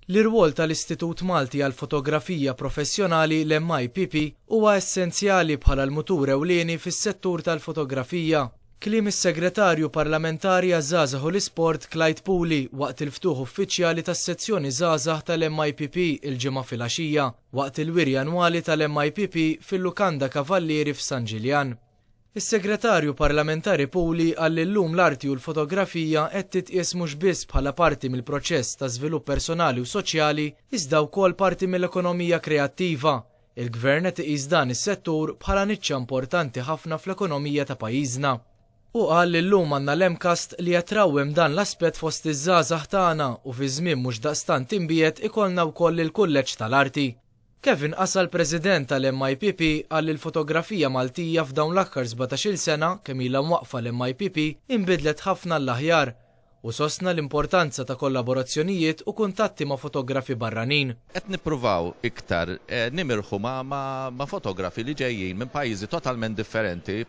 L-irwol tal-Istitut Malti għall-Fotografija Professjonali l-MIPP huwa essenzjali bħala l-mutur ewlieni fis-settur tal-fotografija. Kliem is-Segretarju Parlamentari għaż-Żgħażagħ u l-Isport Clyde Pooley waqt il-ftuħ uffiċjali tas-sezzjoni żgħażagħ tal-MIPP il-ġimgħa filgħaxija waqt il-Wirja annwali tal-MIPP fil-Lukanda Cavalieri f'San Julian. Is-Segretarju Parlamentari Pooley qal li llum l-arti u l-fotografija qed titqies mhux biss bħala parti mill-proċess ta' żvilupp personali u soċjali iżda wkoll parti mill-ekonomija kreattiva. Il-Gvern qed iqis dan is-settur bħala niċċa importanti ħafna fl-ekonomija ta' pajjiżna. U qal li llum għandna l-emkast li qed trawwem dan l-aspett fost iż-żgħażagħ tagħna u fi żmien mhux daqstant imbiet ikollna wkoll il-kulleġġ tal-arti. Kevin Qasa l-President tal-MIPP qal li l-fotografija Maltija f'dawn l-aħħar 17-il sena kemm ilha mwaqfa l-MIPP inbidlet ħafna l-aħjar u sostna l-importanza ta' kollaborazzjonijiet u kuntatti ma' fotografi barranin. Qed nippruvaw iktar nimirħu ma' fotografi li ġejjin minn pajjiżi totalment differenti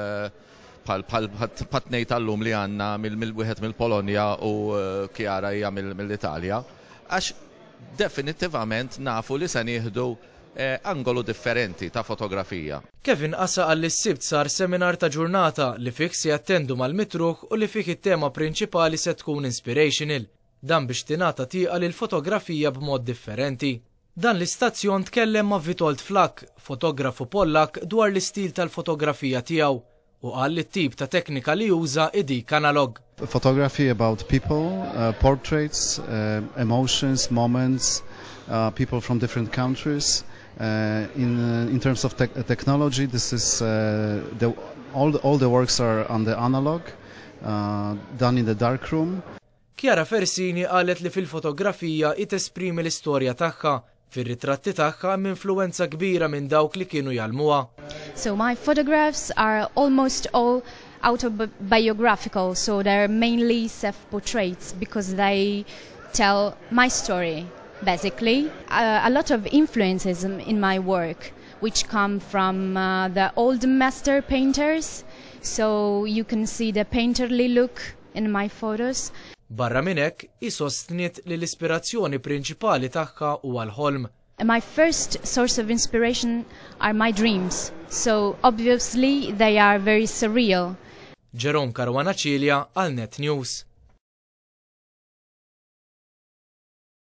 bħal tnejn tal-lum li għandna wieħed mill-Polonja u Chiara hija mill-Italja għax definitivament nafu li se nieħdu angolu differenti ta' fotografija. Kevin Qasa qal li s-sibt sar seminar ta' ġurnata li fih se jattendu mal-mitruħ u li fih it-tema prinċipali se tkun inspirational. Dan biex tingħata tieqa lil fotografija b'mod differenti. Dan l-istazzjon tkellem ma' Witold Flak, fotografu Pollak dwar l-istil tal-fotografija tiegħu u qal li t-tip ta' teknika li juża dik analog. Photography about people, portraits, emotions, moments, people from different countries. In terms of technology, this is all the works are on the analog, done in the dark room. Chiara Fersini qalet li fil-fotografija tesprimi l-istorja tagħha. Fir-ritratti tagħha hemm influwenza kbira minn dawk li kienu jalmuha. So my photographs are almost all autobiographical, so they're mainly self-portraits because they tell my story, basically. A lot of influences in my work, which come from the old master painters, so you can see the painterly look in my photos. Barra minn hekk, isostniet li l-ispirazzjoni prinċipali tagħha huwa l-ħolm. My first source of inspiration are my dreams, so obviously they are very surreal. Jerome Caruana Cilja għal Net News.